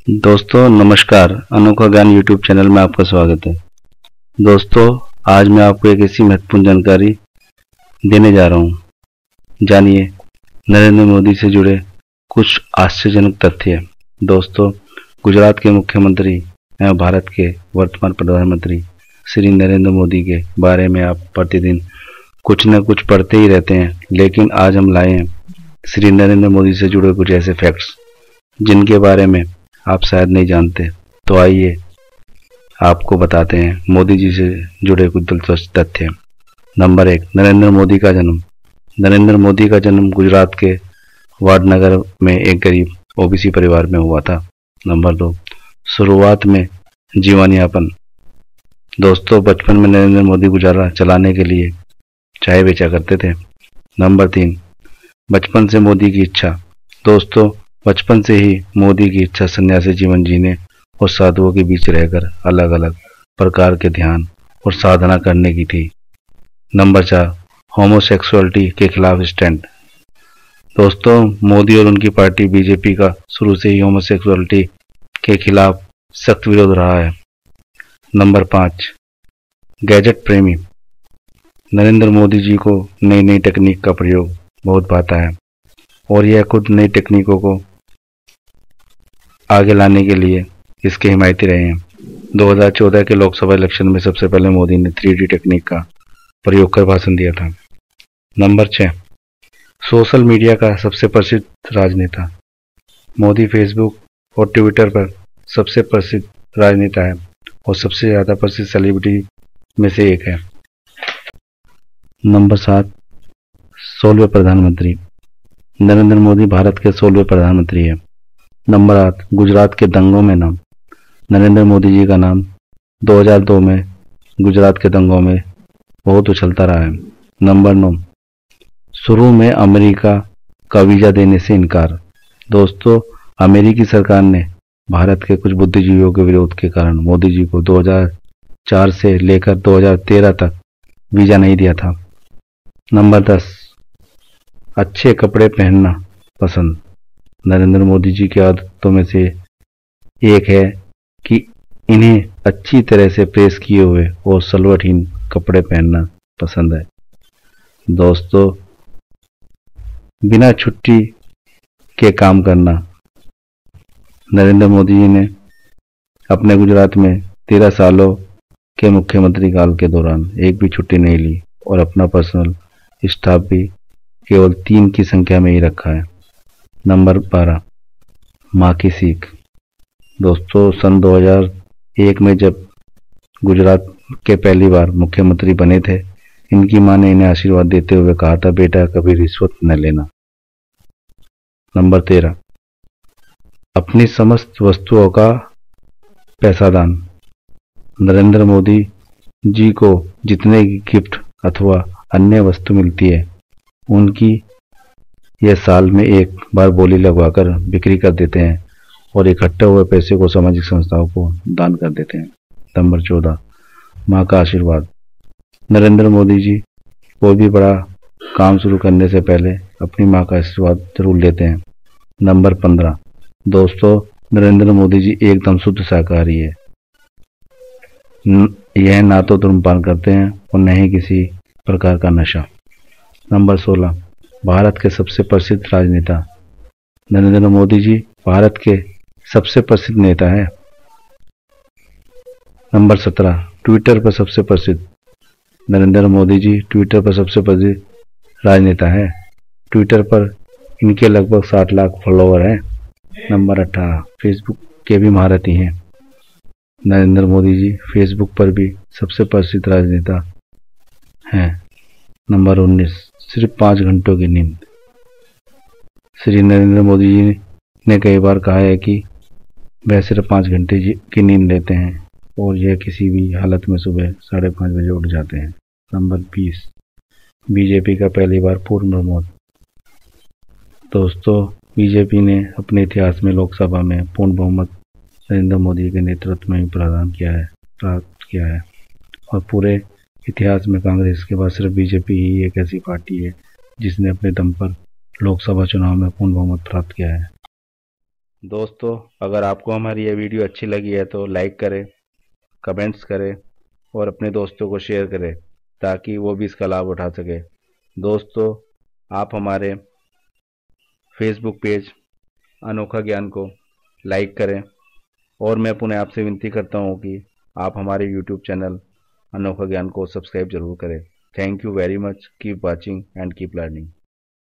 दोस्तों नमस्कार। अनोखा ज्ञान यूट्यूब चैनल में आपका स्वागत है। दोस्तों आज मैं आपको एक ऐसी महत्वपूर्ण जानकारी देने जा रहा हूँ। जानिए नरेंद्र मोदी से जुड़े कुछ आश्चर्यजनक तथ्य। दोस्तों गुजरात के मुख्यमंत्री एवं भारत के वर्तमान प्रधानमंत्री श्री नरेंद्र मोदी के बारे में आप प्रतिदिन कुछ न कुछ पढ़ते ही रहते हैं, लेकिन आज हम लाए हैं श्री नरेंद्र मोदी से जुड़े कुछ ऐसे फैक्ट्स जिनके बारे में आप शायद नहीं जानते। तो आइए आपको बताते हैं मोदी जी से जुड़े कुछ दिलचस्प तथ्य। नंबर 1, नरेंद्र मोदी का जन्म। नरेंद्र मोदी का जन्म गुजरात के वाडनगर में एक गरीब ओबीसी परिवार में हुआ था। नंबर 2, शुरुआत में जीवन यापन। दोस्तों बचपन में नरेंद्र मोदी गुजारा चलाने के लिए चाय बेचा करते थे। नंबर 3, बचपन से मोदी की इच्छा। दोस्तों बचपन से ही मोदी की इच्छा सन्यासी जीवन जीने और साधुओं के बीच रहकर अलग अलग प्रकार के ध्यान और साधना करने की थी। नंबर 4, होमोसेक्सुअलिटी के खिलाफ स्टैंड। दोस्तों मोदी और उनकी पार्टी बीजेपी का शुरू से ही होमोसेक्सुअलिटी के खिलाफ सख्त विरोध रहा है। नंबर 5, गैजेट प्रेमी। नरेंद्र मोदी जी को नई नई तकनीक का प्रयोग बहुत भाता है और यह खुद नई तकनीकों को आगे लाने के लिए इसके हिमायती रहे हैं। 2014 के लोकसभा इलेक्शन में सबसे पहले मोदी ने 3D टेक्निक का प्रयोग कर भाषण दिया था। नंबर 6, सोशल मीडिया का सबसे प्रसिद्ध राजनेता। मोदी फेसबुक और ट्विटर पर सबसे प्रसिद्ध राजनेता है और सबसे ज़्यादा प्रसिद्ध सेलिब्रिटी में से एक है। नंबर 7, 16वें प्रधानमंत्री। नरेंद्र मोदी भारत के 16वें प्रधानमंत्री हैं। नंबर 8, गुजरात के दंगों में नाम। नरेंद्र मोदी जी का नाम 2002 में गुजरात के दंगों में बहुत उछलता रहा है। नंबर 9, शुरू में अमेरिका का वीजा देने से इनकार। दोस्तों अमेरिकी सरकार ने भारत के कुछ बुद्धिजीवियों के विरोध के कारण मोदी जी को 2004 से लेकर 2013 तक वीजा नहीं दिया था। नंबर 10, अच्छे कपड़े पहनना पसंद। नरेंद्र मोदी जी की आदतों में से एक है कि इन्हें अच्छी तरह से प्रेस किए हुए और सलवटहीन कपड़े पहनना पसंद है। दोस्तों बिना छुट्टी के काम करना। नरेंद्र मोदी जी ने अपने गुजरात में 13 सालों के मुख्यमंत्री काल के दौरान एक भी छुट्टी नहीं ली और अपना पर्सनल स्टाफ भी केवल 3 की संख्या में ही रखा है। नंबर 12, माँ की सीख। दोस्तों सन 2001 में जब गुजरात के पहली बार मुख्यमंत्री बने थे, इनकी मां ने इन्हें आशीर्वाद देते हुए कहा था, बेटा कभी रिश्वत न लेना। नंबर 13, अपनी समस्त वस्तुओं का पैसा दान। नरेंद्र मोदी जी को जितने गिफ्ट अथवा अन्य वस्तु मिलती है उनकी यह साल में एक बार बोली लगवाकर बिक्री कर देते हैं और इकट्ठे हुए पैसे को सामाजिक संस्थाओं को दान कर देते हैं। नंबर 14, माँ का आशीर्वाद। नरेंद्र मोदी जी कोई भी बड़ा काम शुरू करने से पहले अपनी माँ का आशीर्वाद जरूर लेते हैं। नंबर 15, दोस्तों नरेंद्र मोदी जी एकदम शुद्ध शाकाहारी है। यह ना तो धूम्रपान करते हैं और न ही किसी प्रकार का नशा। नंबर 16, भारत के सबसे प्रसिद्ध राजनेता। नरेंद्र मोदी जी भारत के सबसे प्रसिद्ध नेता है। नंबर 17, ट्विटर पर सबसे प्रसिद्ध। नरेंद्र मोदी जी ट्विटर पर सबसे प्रसिद्ध राजनेता है। ट्विटर पर इनके लगभग 60 लाख फॉलोवर हैं। नंबर 18, फेसबुक के भी महारथी हैं। नरेंद्र मोदी जी फेसबुक पर भी सबसे प्रसिद्ध राजनेता हैं। नंबर 19, सिर्फ 5 घंटों की नींद। श्री नरेंद्र मोदी जी ने कई बार कहा है कि वह सिर्फ 5 घंटे की नींद लेते हैं और यह किसी भी हालत में सुबह 5:30 बजे उठ जाते हैं। नंबर 20, बीजेपी का पहली बार पूर्ण बहुमत। दोस्तों बीजेपी ने अपने इतिहास में लोकसभा में पूर्ण बहुमत नरेंद्र मोदी के नेतृत्व में ही प्राप्त किया है और पूरे इतिहास में कांग्रेस के बाद सिर्फ बीजेपी ही एक ऐसी पार्टी है जिसने अपने दम पर लोकसभा चुनाव में पूर्ण बहुमत प्राप्त किया है। दोस्तों, अगर आपको हमारी यह वीडियो अच्छी लगी है तो लाइक करें, कमेंट्स करें और अपने दोस्तों को शेयर करें ताकि वो भी इसका लाभ उठा सके। दोस्तों, आप हमारे फेसबुक पेज अनोखा ज्ञान को लाइक करें और मैं पुनः आपसे विनती करता हूँ कि आप हमारे यूट्यूब चैनल अनोखा ज्ञान को सब्सक्राइब जरूर करें। Thank you very much. Keep watching and keep learning.